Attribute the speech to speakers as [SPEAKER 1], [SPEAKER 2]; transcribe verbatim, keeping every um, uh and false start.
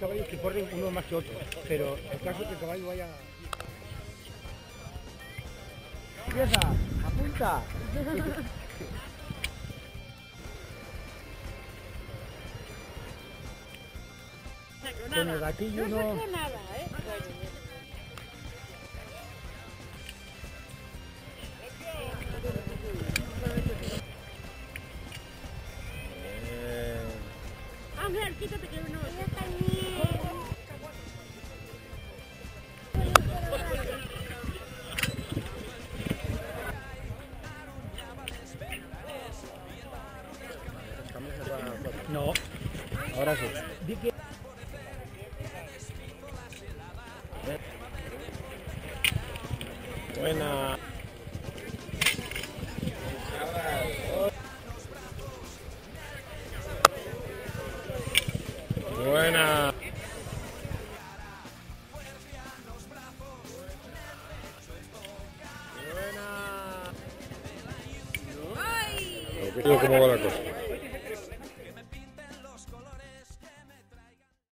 [SPEAKER 1] caballos que corren uno más que otro, pero el caso es que el caballo vaya... ¡Empieza! ¡Apunta! Con el gatillo no...
[SPEAKER 2] No nada, ¿eh? Ángel, quítate que uno... Yo también.
[SPEAKER 1] No, ahora sí. Di que...
[SPEAKER 3] Buena. Buena. Buena.
[SPEAKER 2] ¡Ay!
[SPEAKER 3] ¿Cómo va la cosa?